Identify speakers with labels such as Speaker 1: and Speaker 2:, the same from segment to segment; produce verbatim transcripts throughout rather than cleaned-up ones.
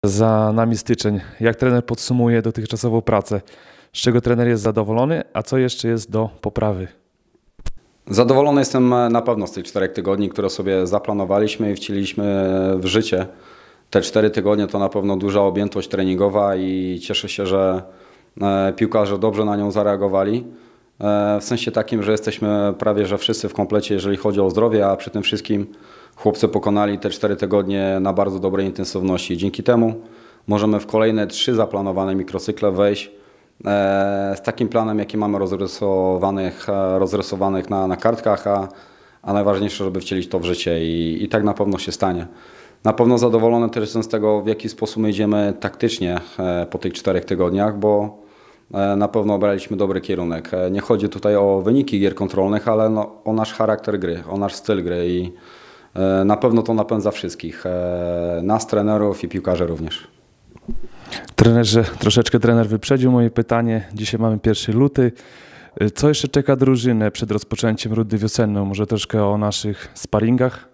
Speaker 1: Za nami styczeń. Jak trener podsumuje dotychczasową pracę? Z czego trener jest zadowolony, a co jeszcze jest do poprawy?
Speaker 2: Zadowolony jestem na pewno z tych czterech tygodni, które sobie zaplanowaliśmy i wcieliliśmy w życie. Te cztery tygodnie to na pewno duża objętość treningowa i cieszę się, że piłkarze dobrze na nią zareagowali. W sensie takim, że jesteśmy prawie że wszyscy w komplecie, jeżeli chodzi o zdrowie, a przy tym wszystkim chłopcy pokonali te cztery tygodnie na bardzo dobrej intensywności. Dzięki temu możemy w kolejne trzy zaplanowane mikrocykle wejść z takim planem, jaki mamy rozrysowanych, rozrysowanych na, na kartkach, a, a najważniejsze, żeby wcielić to w życie i, i tak na pewno się stanie. Na pewno zadowolony też jestem z tego, w jaki sposób idziemy taktycznie po tych czterech tygodniach, bo na pewno obraliśmy dobry kierunek. Nie chodzi tutaj o wyniki gier kontrolnych, ale no, o nasz charakter gry, o nasz styl gry i na pewno to napędza wszystkich, nas, trenerów i piłkarzy również.
Speaker 1: Trenerze, troszeczkę trener wyprzedził moje pytanie. Dzisiaj mamy pierwszy luty. Co jeszcze czeka drużynę przed rozpoczęciem rundy wiosenną? Może troszkę o naszych sparingach?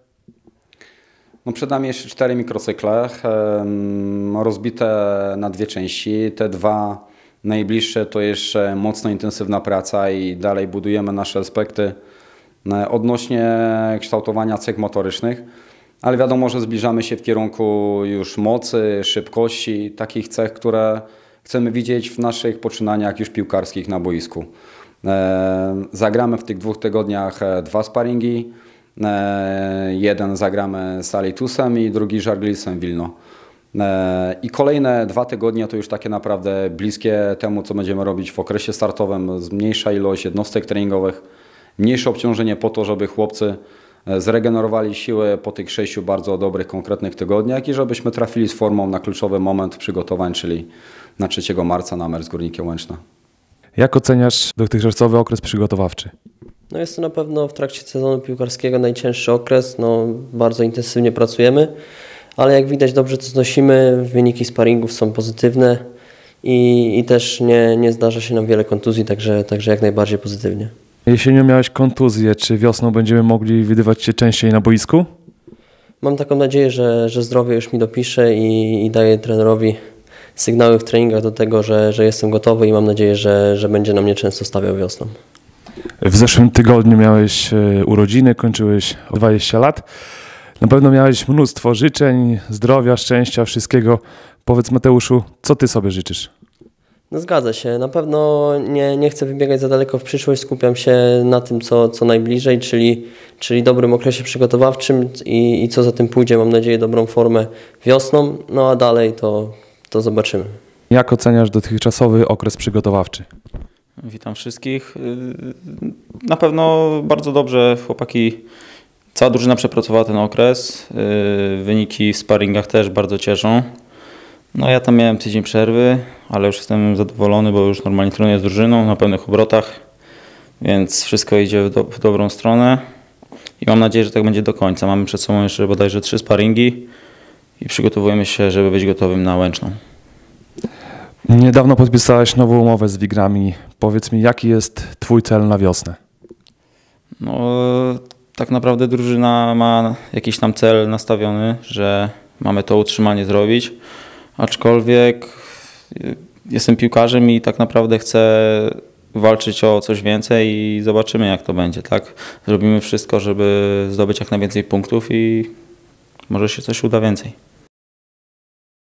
Speaker 2: No przed nami jeszcze cztery mikrocykle, rozbite na dwie części. Te dwa najbliższe to jeszcze mocno intensywna praca i dalej budujemy nasze aspekty odnośnie kształtowania cech motorycznych. Ale wiadomo, że zbliżamy się w kierunku już mocy, szybkości, takich cech, które chcemy widzieć w naszych poczynaniach już piłkarskich na boisku. Zagramy w tych dwóch tygodniach dwa sparingi. Jeden zagramy z Alitusem i drugi z Żargirisem Wilno. I kolejne dwa tygodnie to już takie naprawdę bliskie temu, co będziemy robić w okresie startowym. Mniejsza ilość jednostek treningowych, mniejsze obciążenie po to, żeby chłopcy zregenerowali siły po tych sześciu bardzo dobrych, konkretnych tygodniach i żebyśmy trafili z formą na kluczowy moment przygotowań, czyli na trzeciego marca na mecz z Górnikiem Łęczna.
Speaker 1: Jak oceniasz dotychczasowy okres przygotowawczy?
Speaker 3: No jest to na pewno w trakcie sezonu piłkarskiego najcięższy okres. No, bardzo intensywnie pracujemy, ale jak widać dobrze to znosimy. Wyniki sparingów są pozytywne i, i też nie, nie zdarza się nam wiele kontuzji, także, także jak najbardziej pozytywnie.
Speaker 1: Jesienią miałeś kontuzję. Czy wiosną będziemy mogli widywać się częściej na boisku?
Speaker 3: Mam taką nadzieję, że, że zdrowie już mi dopisze i, i daję trenerowi sygnały w treningach do tego, że, że jestem gotowy i mam nadzieję, że, że będzie na mnie często stawiał wiosną.
Speaker 1: W zeszłym tygodniu miałeś urodziny, kończyłeś dwadzieścia lat. Na pewno miałeś mnóstwo życzeń, zdrowia, szczęścia, wszystkiego. Powiedz, Mateuszu, co ty sobie życzysz?
Speaker 3: No zgadza się. Na pewno nie, nie chcę wybiegać za daleko w przyszłość. Skupiam się na tym, co, co najbliżej, czyli, czyli dobrym okresie przygotowawczym i, i co za tym pójdzie. Mam nadzieję dobrą formę wiosną, no a dalej to, to zobaczymy. Jak
Speaker 1: oceniasz dotychczasowy okres przygotowawczy?
Speaker 4: Witam wszystkich. Na pewno bardzo dobrze chłopaki, cała drużyna przepracowała ten okres. Wyniki w sparingach też bardzo cieszą. No ja tam miałem tydzień przerwy, ale już jestem zadowolony, bo już normalnie trenuję z drużyną na pełnych obrotach, więc wszystko idzie w, do, w dobrą stronę i mam nadzieję, że tak będzie do końca. Mamy przed sobą jeszcze bodajże trzy sparingi i przygotowujemy się, żeby być gotowym na Łęczną.
Speaker 1: Niedawno podpisałeś nową umowę z Wigrami. Powiedz mi, jaki jest twój cel na wiosnę?
Speaker 4: No tak naprawdę drużyna ma jakiś tam cel nastawiony, że mamy to utrzymanie zrobić. Aczkolwiek jestem piłkarzem i tak naprawdę chcę walczyć o coś więcej i zobaczymy, jak to będzie. Tak? Zrobimy wszystko, żeby zdobyć jak najwięcej punktów i może się coś uda więcej.